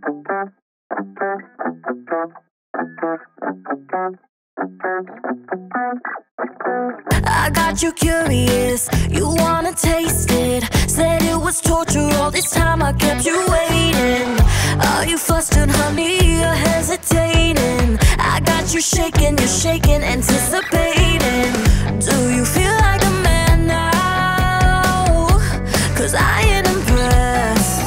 I got you curious, you wanna taste it. Said it was torture, all this time I kept you waiting. Are you flustered, honey, you're hesitating? I got you shaking, you're shaking, anticipating. Do you feel like a man now? 'Cause I ain't impressed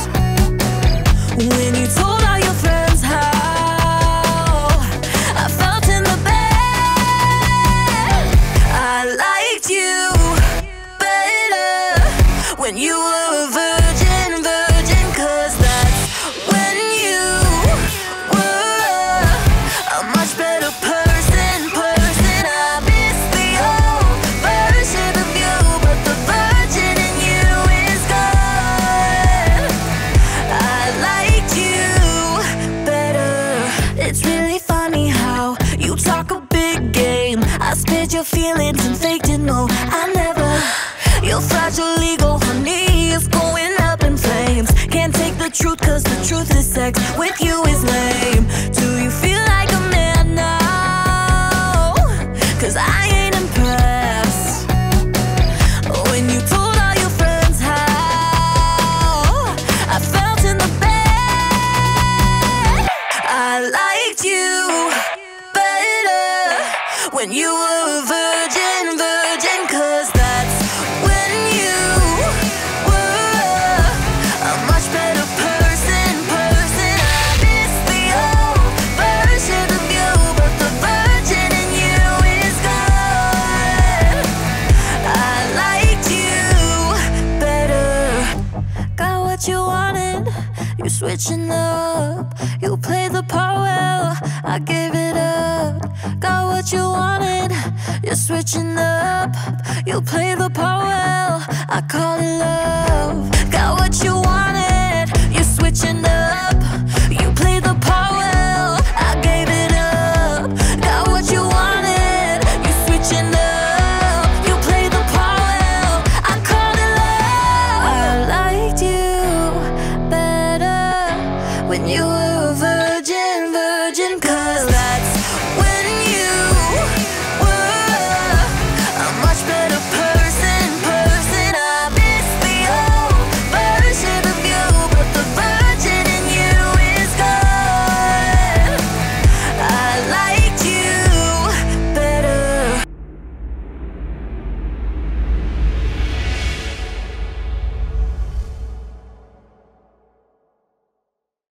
when you told all your friends how I felt in the bed. I liked you better when you were a virgin, virgin. 'Cause that's when you were a much better person, person. I miss the old version of you, but the virgin in you is gone. I liked you better. It's really funny how you talk a big game. I spared your feelings and faked it, no, I never. Your fragile ego, honey, is going up in flames. Can't take the truth, 'cause the truth is sex with you is lame. Do you feel like a man now? 'Cause I ain't impressed when you told all your friends how I felt in the bed. I liked you better when you were a virgin, virgin. 'Cause that's when you were a much better person, person. I miss the old version of you, but the virgin in you is gone. I liked you better. Got what you wanted, you switching up. You play the part well, I gave it up. Got what you wanted, you're switching up. You play the part well, I call it love. Got what you wanted, you're switching up. You play the part well, I gave it up. Got what you wanted, you're switching up. You play the part well, I call it love. I liked you better when you were